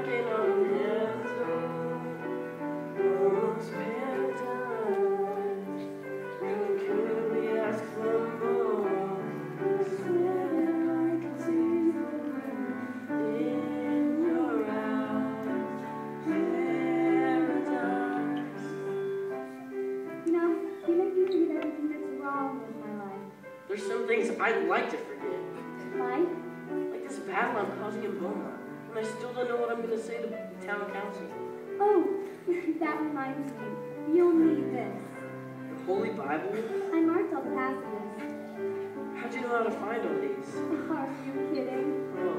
knocking on heaven's door, almost paradise. And could we ask for more? Swear I can see the world in your eyes. Paradise. You know, you make me forget everything that's wrong with my life. There's some things I'd like to forget. Like? Like this battle I'm causing in Beaumont. And I still don't know what I'm going to say to town council. Oh, that reminds me. You'll need this. The Holy Bible? I marked all the passages. How'd you know how to find all these? Are you kidding? Oh,